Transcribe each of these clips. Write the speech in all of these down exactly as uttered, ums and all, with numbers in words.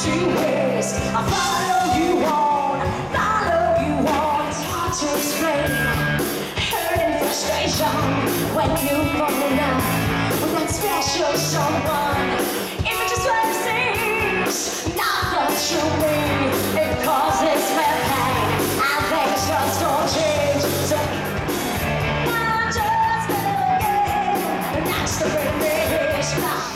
she is. I follow you on, follow you on. It's hard to explain. Hurt and frustration when you fall in love with that special someone. If it just what it seems, not what you mean. It causes me pain, and things just don't change. So I just love again, and that's the way it is now.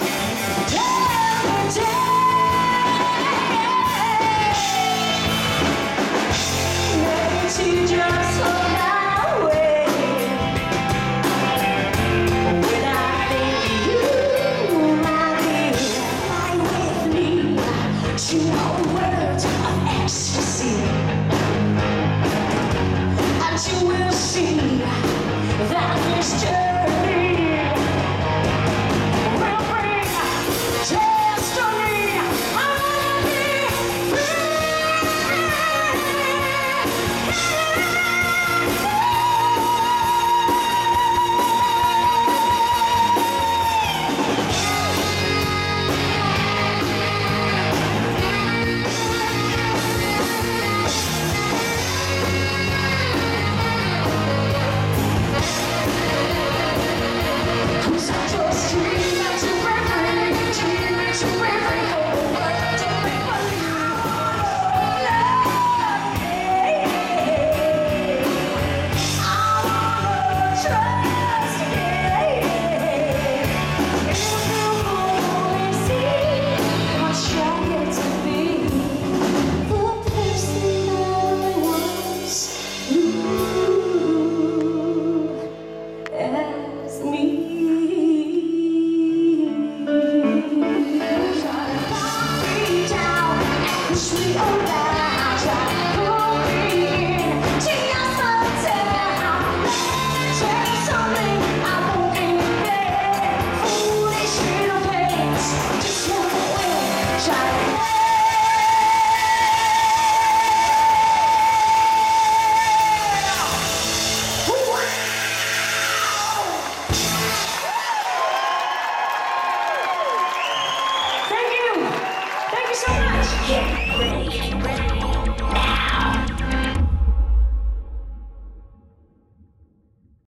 To just hold my way. When I think you might be fly with me to a world of ecstasy, and you will see that this journey will bring destiny. I wanna be free. Thank you so much. Get ready, get ready.